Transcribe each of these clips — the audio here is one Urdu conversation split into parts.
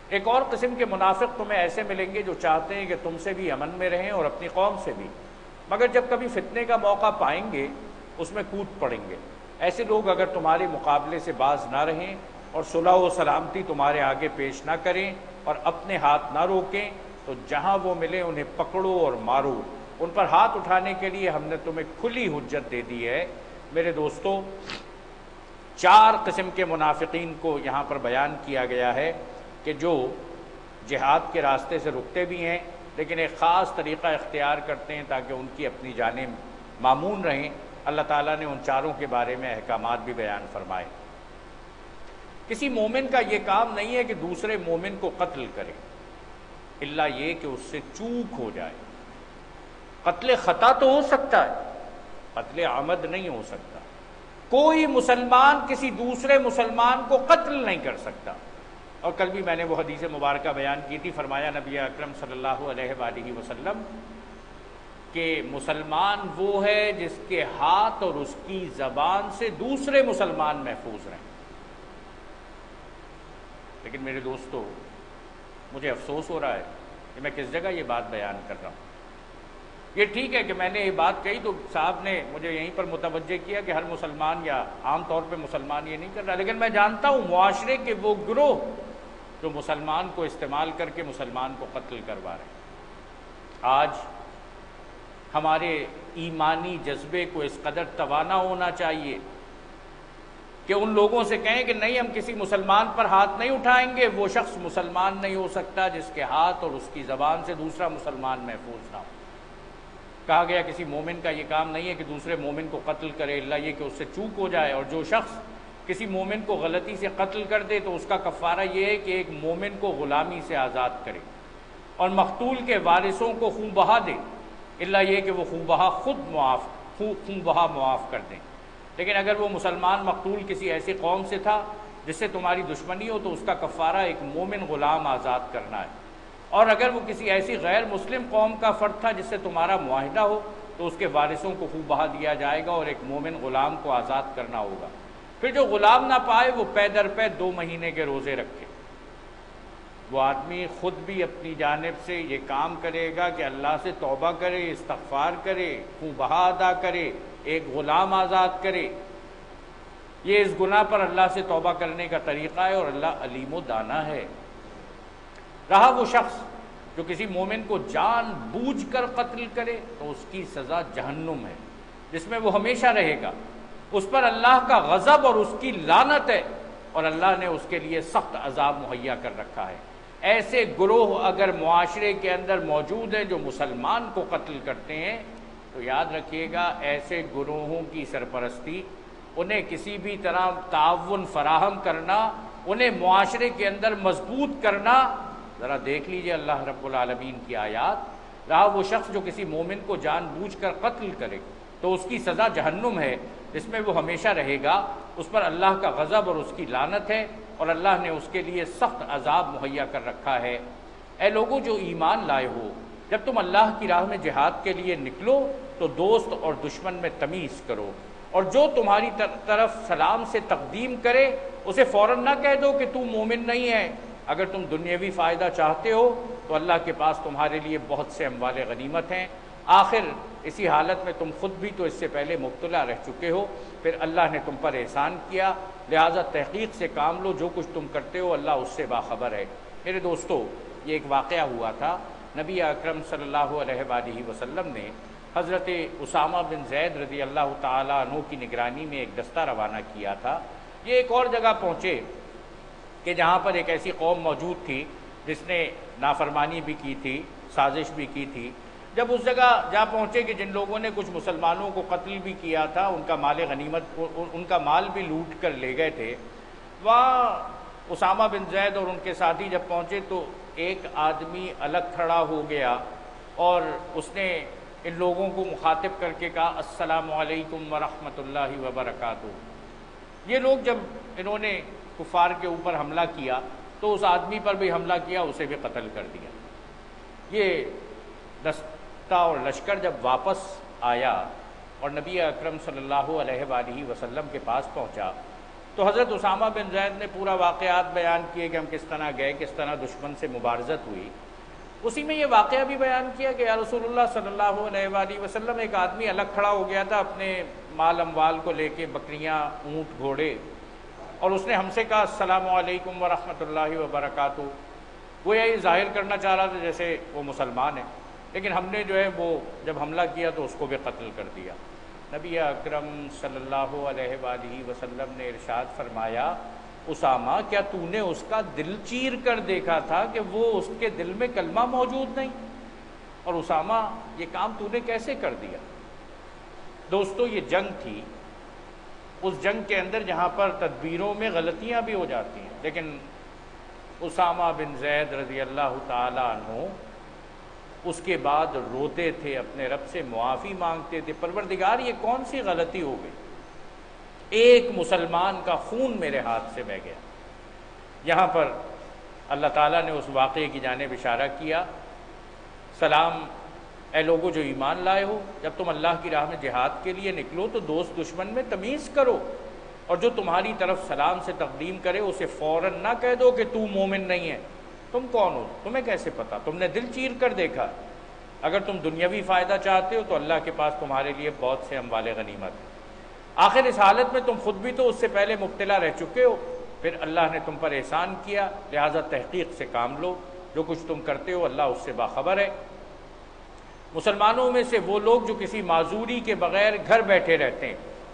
ایک اور قسم کے منافق تمہیں ایسے ملیں گے جو چاہتے ہیں کہ تم سے بھی امن میں رہیں اور اپنی قوم سے بھی، مگر جب کبھی فتنے کا موقع پائیں گے اس میں کود پڑیں گے۔ ایسے لوگ اگر تمہارے مقابلے سے باز نہ رہیں اور صلح و سلامتی تمہارے آگے پیش نہ کریں اور اپنے ہاتھ نہ روکیں تو جہاں وہ ملیں انہیں پکڑو اور مارو۔ ان پر ہاتھ اٹھانے کے لیے ہم نے تمہیں کھلی حجت دے دی ہے۔ میرے دوستو، 4 قسم کے منافقین کو یہاں پر بیان کیا گیا ہے کہ جو جہاد کے راستے سے رکتے بھی ہیں لیکن ایک خاص طریقہ اختیار کرتے ہیں تاکہ ان کی اپنی جانیں مامون رہیں۔ اللہ تعالیٰ نے ان 4 کے بارے میں احکامات بھی بیان فرمائے۔ کسی مومن کا یہ کام نہیں ہے کہ دوسرے مومن کو قتل کرے، الا یہ کہ اس سے چوک ہو جائے۔ قتل خطا تو ہو سکتا ہے، قتل عمد نہیں ہو سکتا۔ کوئی مسلمان کسی دوسرے مسلمان کو قتل نہیں کر سکتا۔ اور کل بھی میں نے وہ حدیث مبارکہ بیان کی تھی، فرمایا نبی اکرم صلی اللہ علیہ وآلہ وسلم کہ مسلمان وہ ہے جس کے ہاتھ اور اس کی زبان سے دوسرے مسلمان محفوظ رہیں۔ لیکن میرے دوستو، مجھے افسوس ہو رہا ہے کہ میں کس جگہ یہ بات بیان کر رہا ہوں۔ یہ ٹھیک ہے کہ میں نے یہ بات کہی تو صاحب نے مجھے یہیں پر متوجہ کیا کہ ہر مسلمان یا عام طور پہ مسلمان یہ نہیں کر رہا، لیکن میں جانتا ہوں معاشرے کے وہ گروہ جو مسلمان کو استعمال کر کے مسلمان کو قتل کروا رہے ہیں۔ آج ہمارے ایمانی جذبے کو اس قدر توانا ہونا چاہیے کہ ان لوگوں سے کہیں کہ نہیں، ہم کسی مسلمان پر ہاتھ نہیں اٹھائیں گے۔ وہ شخص مسلمان نہیں ہو سکتا جس کے ہاتھ اور اس کی زبان سے دوسرا مسلمان محفوظ نہ ہو۔ کہا گیا کسی مومن کا یہ کام نہیں ہے کہ دوسرے مومن کو قتل کرے، اللہ یہ کہ اس سے چوک ہو جائے۔ اور جو شخص کسی مومن کو غلطی سے قتل کر دے تو اس کا کفارہ یہ ہے کہ ایک مومن کو غلامی سے آزاد کرے اور مقتول کے وارثوں کو خون بہا دے، اللہ یہ کہ وہ خون بہا خون بہا معاف کر دیں۔ لیکن اگر وہ مسلمان مقتول کسی ایسی قوم سے تھا جس سے تمہاری دشمنی ہو تو اس کا کفارہ ایک مومن غلام آزاد کرنا ہے، اور اگر وہ کسی ایسی غیر مسلم قوم کا فرد تھا جس سے تمہارا معاہدہ ہو تو اس کے وارثوں کو خوب بہا دیا جائے گا اور ایک مومن غلام کو آزاد کرنا ہوگا۔ پھر جو غلام نہ پائے وہ پے در پے 2 مہینے کے روزے رکھے۔ وہ آدمی خود بھی اپنی جانب سے یہ کام کرے گا کہ اللہ سے توبہ کرے، استغفار کرے، خوب بہا ادا کرے، ایک غلام آزاد کرے۔ یہ اس گناہ پر اللہ سے توبہ کرنے کا طریقہ ہے اور اللہ علیم و دانا ہے۔ رہا وہ شخص جو کسی مومن کو جان بوجھ کر قتل کرے تو اس کی سزا جہنم ہے جس میں وہ ہمیشہ رہے گا۔ اس پر اللہ کا غضب اور اس کی لعنت ہے اور اللہ نے اس کے لیے سخت عذاب مہیا کر رکھا ہے۔ ایسے گروہ اگر معاشرے کے اندر موجود ہیں جو مسلمان کو قتل کرتے ہیں تو یاد رکھیے گا ایسے گروہوں کی سرپرستی، انہیں کسی بھی طرح تعاون فراہم کرنا، انہیں معاشرے کے اندر مضبوط کرنا، ذرا دیکھ لیجئے اللہ رب العالمین کی آیات۔ رہا وہ شخص جو کسی مومن کو جان بوجھ کر قتل کرے تو اس کی سزا جہنم ہے جس میں وہ ہمیشہ رہے گا، اس پر اللہ کا غضب اور اس کی لعنت ہے اور اللہ نے اس کے لیے سخت عذاب مہیا کر رکھا ہے۔ اے لوگوں جو ایمان لائے ہو، جب تم اللہ کی راہ میں جہاد کے لیے نکلو تو دوست اور دشمن میں تمیز کرو، اور جو تمہاری طرف سلام سے تقدیم کرے اسے فوراً نہ کہہ دو کہ تو مومن نہیں ہے۔ اگر تم دنیاوی فائدہ چاہتے ہو تو اللہ کے پاس تمہارے لیے بہت سے اموال غنیمت ہیں۔ آخر اسی حالت میں تم خود بھی تو اس سے پہلے مبتلا رہ چکے ہو، پھر اللہ نے تم پر احسان کیا، لہٰذا تحقیق سے کام لو، جو کچھ تم کرتے ہو اللہ اس سے باخبر ہے۔ میرے دوستو، یہ ایک واقعہ ہوا تھا۔ نبی اکرم صلی اللہ علیہ وآلہ وسلم نے حضرت اسامہ بن زید رضی اللہ تعالیٰ عنہ کی نگرانی میں ایک دستہ روانہ کیا تھا۔ یہ ایک اور جگہ پہنچے کہ جہاں پر ایک ایسی قوم موجود تھی جس نے نافرمانی بھی کی تھی، سازش بھی کی تھی۔ جب اس جگہ جا پہنچے کہ جن لوگوں نے کچھ مسلمانوں کو قتل بھی کیا تھا، ان کا مال غنیمت، ان کا مال بھی لوٹ کر لے گئے تھے، وہاں اسامہ بن زید اور ان کے ساتھی جب پہنچے تو ایک آدمی الگ کھڑا ہو گیا اور اس نے ان لوگوں کو مخاطب کر کے کہا السلام علیکم ورحمۃ اللہ وبرکاتہ۔ یہ لوگ جب انہوں نے کفار کے اوپر حملہ کیا تو اس آدمی پر بھی حملہ کیا، اسے بھی قتل کر دیا۔ یہ دستہ اور لشکر جب واپس آیا اور نبی اکرم صلی اللہ علیہ وآلہ وسلم کے پاس پہنچا تو حضرت اسامہ بن زید نے پورا واقعات بیان کیے کہ ہم کس طرح گئے، کس طرح دشمن سے مبارزت ہوئی۔ اسی میں یہ واقعہ بھی بیان کیا کہ یا رسول اللہ صلی اللہ علیہ وآلہ وسلم، ایک آدمی الگ کھڑا ہو گیا تھا اپنے مال اموال کو لے کے، بکریاں، اونٹ، گھوڑے، اور اس نے ہم سے کہا السلام علیکم ورحمۃ اللہ وبرکاتہ۔ وہ یہ ظاہر کرنا چاہ رہا تھا جیسے وہ مسلمان ہے، لیکن ہم نے جو ہے وہ جب حملہ کیا تو اس کو بھی قتل کر دیا۔ نبی اکرم صلی اللہ علیہ وآلہ وسلم نے ارشاد فرمایا، اسامہ کیا تو نے اس کا دل چیر کر دیکھا تھا کہ وہ اس کے دل میں کلمہ موجود نہیں؟ اور اسامہ یہ کام تو نے کیسے کر دیا؟ دوستو یہ جنگ تھی، اس جنگ کے اندر جہاں پر تدبیروں میں غلطیاں بھی ہو جاتی ہیں، لیکن اسامہ بن زید رضی اللہ تعالی عنہ اس کے بعد روتے تھے، اپنے رب سے معافی مانگتے تھے، پروردگار یہ کون سی غلطی ہو گئی؟ ایک مسلمان کا خون میرے ہاتھ سے بہہ گیا۔ یہاں پر اللہ تعالیٰ نے اس واقعے کی جانب اشارہ کیا، سلام اے لوگوں جو ایمان لائے ہو، جب تم اللہ کی راہ میں جہاد کے لیے نکلو تو دوست دشمن میں تمیز کرو، اور جو تمہاری طرف سلام سے تقدیم کرے اسے فوراً نہ کہہ دو کہ تو مومن نہیں ہے۔ تم کون ہو؟ تمہیں کیسے پتا؟ تم نے دل چیر کر دیکھا۔ اگر تم دنیاوی فائدہ چاہتے ہو تو اللہ کے پاس تمہارے لیے بہت سے اموال غنیمت ہیں۔ آخر اس حالت میں تم خود بھی تو اس سے پہلے مبتلا رہ چکے ہو، پھر اللہ نے تم پر احسان کیا، لہٰذا تحقیق سے کام لو، جو کچھ تم کرتے ہو اللہ اس سے باخبر ہے۔ مسلمانوں میں سے وہ لوگ جو کسی معذوری کے بغیر گھر بیٹھے رہتے ہیں،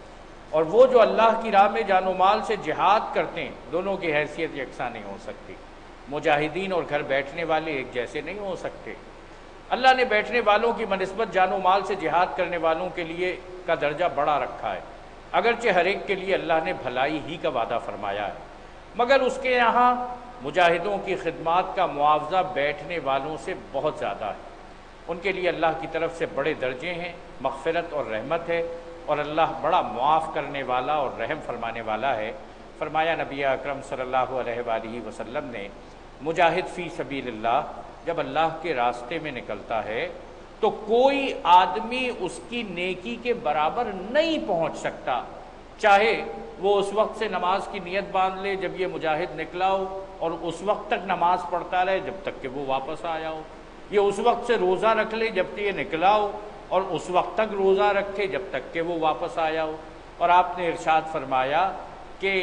اور وہ جو اللہ کی راہ میں جان و مال سے جہاد کرتے ہیں، دونوں کی حیثیت یکساں نہیں ہو سکتی۔ مجاہدین اور گھر بیٹھنے والے ایک جیسے نہیں ہو سکتے۔ اللہ نے بیٹھنے والوں کی بنسبت جان و مال سے جہاد کرنے والوں کے لیے کا درجہ بڑا رکھا ہے، اگرچہ ہر ایک کے لیے اللہ نے بھلائی ہی کا وعدہ فرمایا ہے، مگر اس کے یہاں مجاہدوں کی خدمات کا معاوضہ بیٹھنے والوں سے بہت زیادہ ہے۔ ان کے لیے اللہ کی طرف سے بڑے درجے ہیں، مغفرت اور رحمت ہے، اور اللہ بڑا معاف کرنے والا اور رحم فرمانے والا ہے۔ فرمایا نبی اکرم صلی اللہ علیہ وآلہ وسلم نے، مجاہد فی سبیل اللہ جب اللہ کے راستے میں نکلتا ہے تو کوئی آدمی اس کی نیکی کے برابر نہیں پہنچ سکتا، چاہے وہ اس وقت سے نماز کی نیت باندھ لے جب یہ مجاہد نکلا ہو، اور اس وقت تک نماز پڑھتا رہے جب تک کہ وہ واپس آیا ہو، یہ اس وقت سے روزہ رکھ لے جب کہ یہ نکلا ہو، اور اس وقت تک روزہ رکھے جب تک کہ وہ واپس آیا ہو۔ اور آپ نے ارشاد فرمایا کہ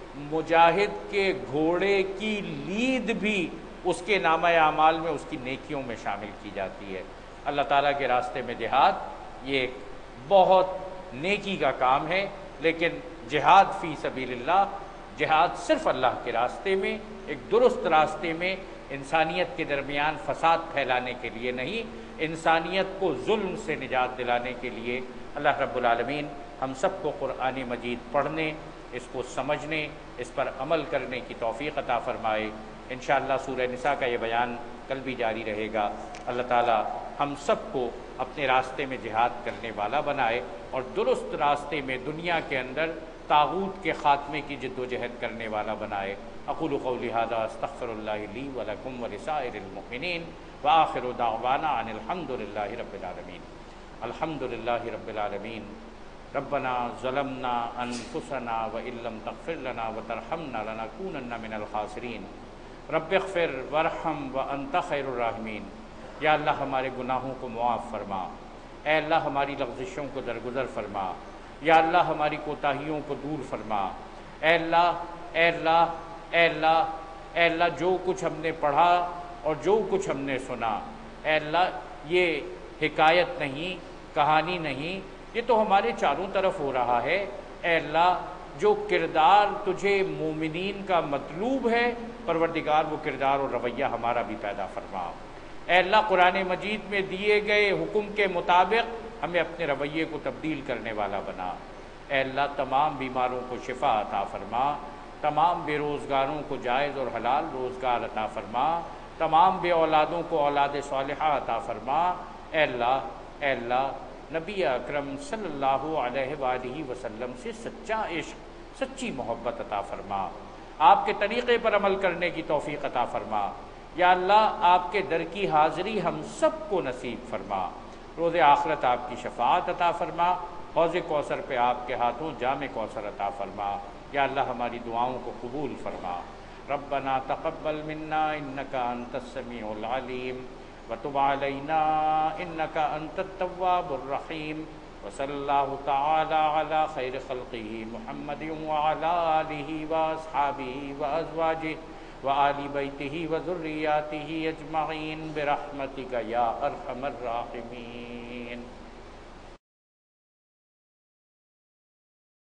مجاہد کے گھوڑے کی لید بھی اس کے نامہ اعمال میں اس کی نیکیوں میں شامل کی جاتی ہے۔ اللہ تعالیٰ کے راستے میں جہاد یہ ایک بہت نیکی کا کام ہے، لیکن جہاد فی سبیل اللہ، جہاد صرف اللہ کے راستے میں، ایک درست راستے میں، انسانیت کے درمیان فساد پھیلانے کے لیے نہیں، انسانیت کو ظلم سے نجات دلانے کے لیے۔ اللہ رب العالمین ہم سب کو قرآن مجید پڑھنے، اس کو سمجھنے، اس پر عمل کرنے کی توفیق عطا فرمائے۔ انشاءاللہ سورہ نساء کا یہ بیان کل بھی جاری رہے گا۔ اللہ تعالی ہم سب کو اپنے راستے میں جہاد کرنے والا بنائے، اور درست راستے میں دنیا کے اندر طاغوت کے خاتمے کی جد و جہد کرنے والا بنائے۔ اقول قولی ھذا استغفر اللہ لی ولکم ولسائر المؤمنین وآخر دعوانا ان الحمد للہ رب العالمین۔ الحمد للہ رب العالمین۔ ربنا ظلمنا انفسنا وان لم تغفر لنا وترحمنا لنکونن من الخاسرین۔ رب اغفر وارحم وانت خیر الراحمین۔ یا اللہ ہمارے گناہوں کو معاف فرما، اے اللہ ہماری لغزشوں کو درگزر فرما، یا اللہ ہماری کوتاہیوں کو دور فرما، اے اللہ اے اللہ اے اللہ اے اللہ جو کچھ ہم نے پڑھا اور جو کچھ ہم نے سنا، اے اللہ یہ حکایت نہیں، کہانی نہیں، یہ تو ہمارے چاروں طرف ہو رہا ہے۔ اے اللہ جو کردار تجھے مومنین کا مطلوب ہے، پروردگار وہ کردار اور رویہ ہمارا بھی پیدا فرما۔ اے اللہ قرآن مجید میں دیے گئے حکم کے مطابق ہمیں اپنے رویے کو تبدیل کرنے والا بنا۔ اے اللہ تمام بیماروں کو شفا عطا فرما، تمام بے روزگاروں کو جائز اور حلال روزگار عطا فرما، تمام بے اولادوں کو اولاد صالحہ عطا فرما۔ اے اللہ نبی اکرم صلی اللہ علیہ وآلہ وسلم سے سچا عشق، سچی محبت عطا فرما، آپ کے طریقے پر عمل کرنے کی توفیق عطا فرما۔ یا اللہ آپ کے در کی حاضری ہم سب کو نصیب فرما، روز آخرت آپ کی شفاعت عطا فرما، حوض کوثر پہ آپ کے ہاتھوں جام کوثر عطا فرما۔ یا اللہ ہماری دعاؤں کو قبول فرما۔ ربنا تقبل منا انک انت السمیع العلیم وتب علینا انک انت التواب الرحیم، وصلی اللہ تعالی علی خیر خلقہ محمد وعلی آلہ واصحابہ وازواجہ وآل بیتہ وذریاتہ اجمعین برحمتک یا ارحم الراحمین۔